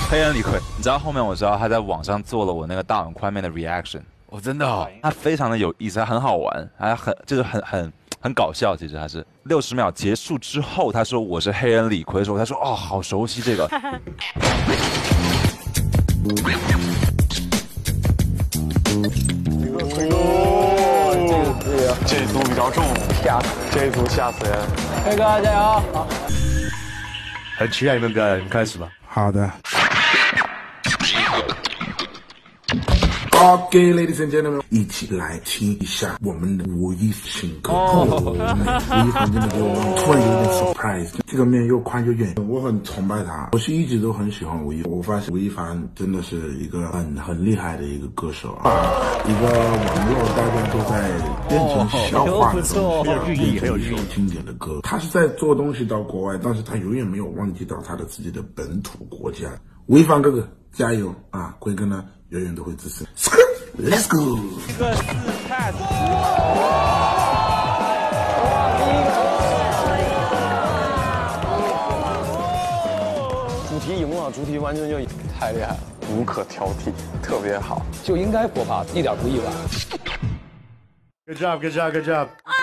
黑人李逵，你知道后面我知道他在网上做了我那个大碗宽面的 reaction， 哦，真的哦， 他非常的有意思，他很好玩，还就是很搞笑。其实他是60秒结束之后，他说我是黑人李逵的时候，他说哦，好熟悉这个。 这组比较重，这一组吓死人。 黑哥加油！好， 很期待你们表演，你们开始吧。 好的。OK, ladies and gentlemen， 一起来听一下我们的吴亦新歌。吴亦凡真的给我突然有点 surprise， 这个面又宽又圆，我很崇拜他。我是一直都很喜欢吴亦凡，我发现吴亦凡真的是一个很厉害的一个歌手啊，一个网络大家都在变成笑话的东西，变成一首经典的歌。他是在做东西到国外，但是他永远没有忘记到他的自己的本土国家。吴亦凡哥哥加油啊！龟哥呢永远都会支持。Let's go！ 一个4 pass。 主题赢了，主题完全就太厉害了，无可挑剔，特别好， 就应该火爆，一点不意外。 Good job, good job, good job！